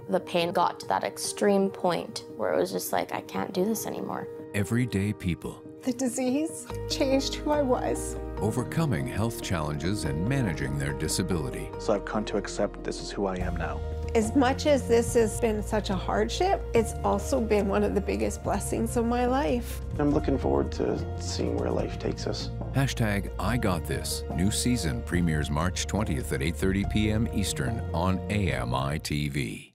The pain got to that extreme point where it was just like, I can't do this anymore. Everyday people. The disease changed who I was. Overcoming health challenges and managing their disability. So I've come to accept this is who I am now. As much as this has been such a hardship, it's also been one of the biggest blessings of my life. I'm looking forward to seeing where life takes us. Hashtag I Got This. New season premieres March 20th at 8:30 p.m. Eastern on AMI TV.